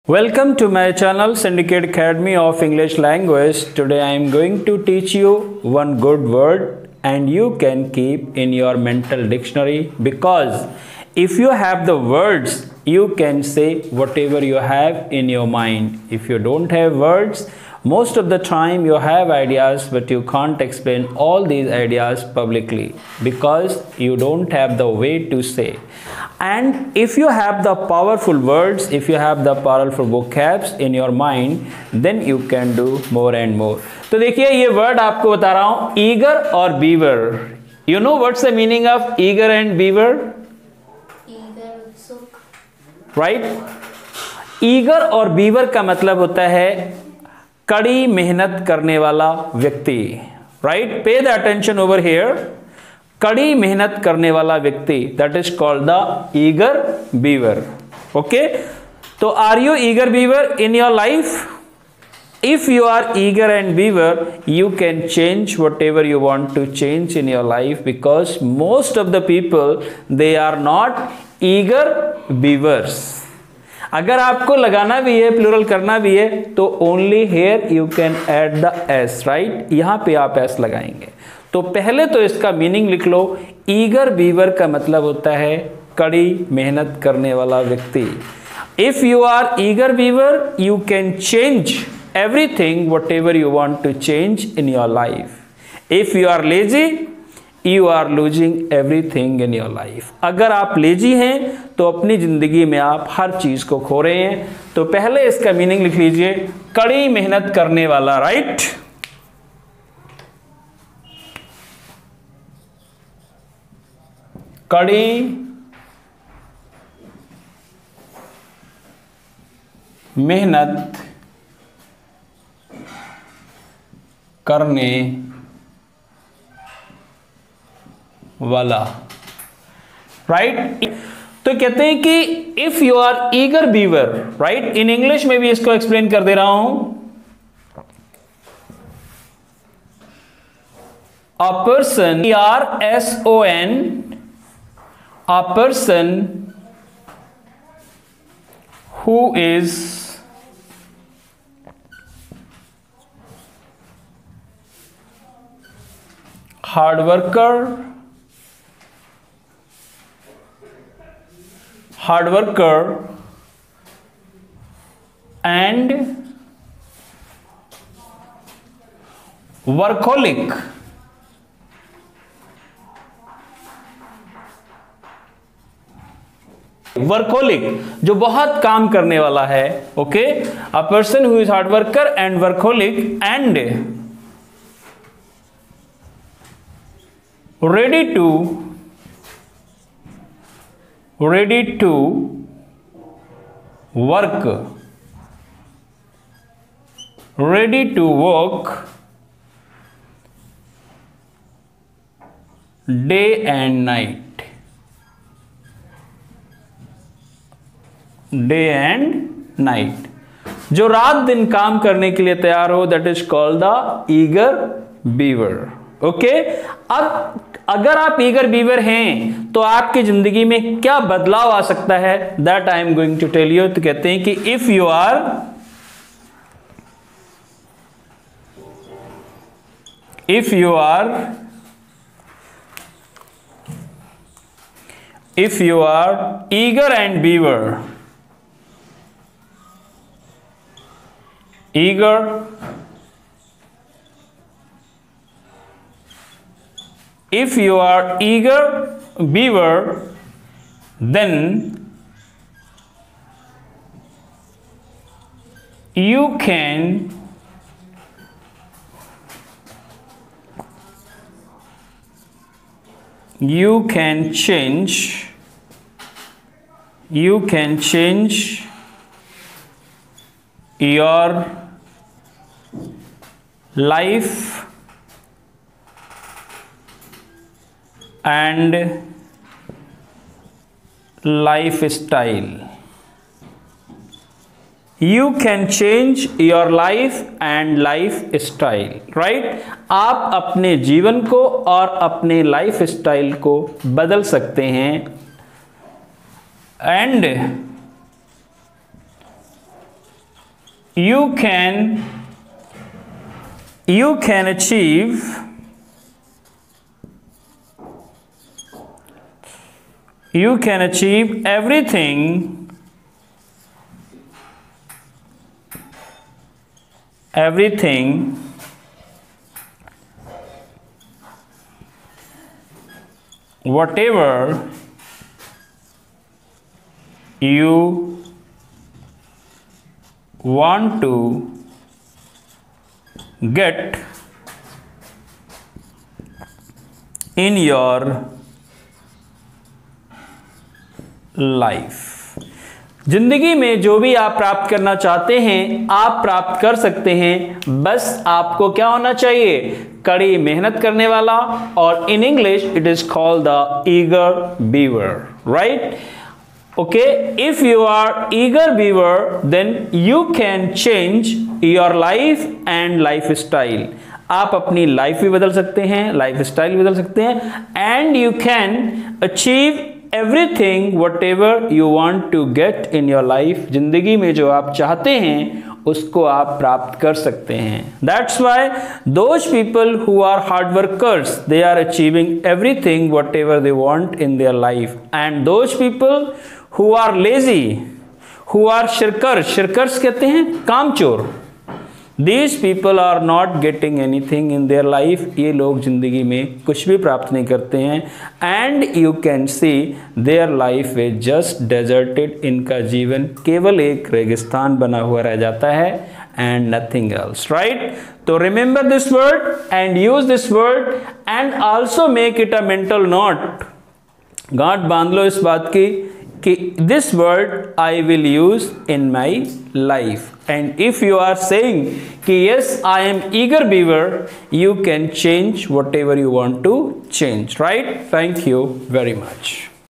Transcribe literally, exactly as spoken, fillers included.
Welcome to my channel Syndicate Academy of English Language. Today I am going to teach you one good word and you can keep in your mental dictionary, because if you have the words you can say whatever you have in your mind. If you don't have words, most of the time you have ideas but you can't explain all these ideas publicly because you don't have the way to say. And if you have the powerful words, if you have the powerful vocabs in your mind, then you can do more and more. तो देखिए ये word आपको बता रहा हूं, eager और beaver. You know what's the meaning of eager and beaver? Eager उत्सुक. Right? Eager और beaver का मतलब होता है कड़ी मेहनत करने वाला व्यक्ति. Right? Pay the attention over here. कड़ी मेहनत करने वाला व्यक्ति, that is called the eager beaver. Okay, तो are you eager beaver in your life? If you are eager and beaver, you can change whatever you want to change in your life, because most of the people they are not eager beavers. अगर आपको लगाना भी है, plural करना भी है, तो only here you can add the S. Right, यहां पे आप एस लगाएंगे. तो पहले तो इसका मीनिंग लिख लो. ईगर बीवर का मतलब होता है कड़ी मेहनत करने वाला व्यक्ति. If you are eager beaver, you can change everything whatever you want to change in your life. If you are lazy, you are losing everything in your life. अगर आप लेजी हैं तो अपनी जिंदगी में आप हर चीज को खो रहे हैं. तो पहले इसका मीनिंग लिख लीजिए, कड़ी मेहनत करने वाला. राइट, कड़ी मेहनत करने वाला. राइट, तो कहते हैं कि if you are eager beaver, right, in English में भी इसको एक्सप्लेन कर दे रहा हूं. A person, E R S O N, a person who is hard worker, hard worker and workaholic. Workaholic, जो बहुत काम करने वाला है. Okay, a person who is hard worker and workaholic and ready to ready to work ready to work day and night. Day and night, जो रात दिन काम करने के लिए तैयार हो, that is called the eager beaver. Okay, अब अगर आप ईगर बीवर हैं तो आपकी जिंदगी में क्या बदलाव आ सकता है, that I am going to tell you. तो कहते हैं कि if you are if you are if you are eager and beaver, eager if you are eager beaver, then you can you can change you can change your life and lifestyle. You can change your life and lifestyle. Right? आप अपने जीवन को और अपने life style को बदल सकते हैं. and you can you can achieve you can achieve everything everything whatever you want to get in your life। जिंदगी में जो भी आप प्राप्त करना चाहते हैं आप प्राप्त कर सकते हैं, बस आपको क्या होना चाहिए, कड़ी मेहनत करने वाला, और in English it is called the eager beaver, right. Okay, if you are eager beaver then you can change your life and lifestyle. आप अपनी लाइफ भी बदल सकते हैं, लाइफ स्टाइल भी बदल सकते हैं, and you can achieve everything whatever you want to get in your life. जिंदगी में जो आप चाहते हैं उसको आप प्राप्त कर सकते हैं। That's why those people who are hard workers they are achieving everything whatever they want in their life, and those people who are lazy, who are shirker, shirkers कहते हैं कामचोर, These people are not getting anything in their life। ये लोग जिंदगी में कुछ भी प्राप्त नहीं करते हैं, and you can see their life is just deserted। इनका जीवन केवल एक रेगिस्तान बना हुआ रह जाता है, and nothing else, right? तो remember this word and use this word and also make it a mental note। गांठ बांध लो इस बात की कि this word I will use in my life, and if you are saying कि yes I am eager beaver, you can change whatever you want to change, right? Thank you very much.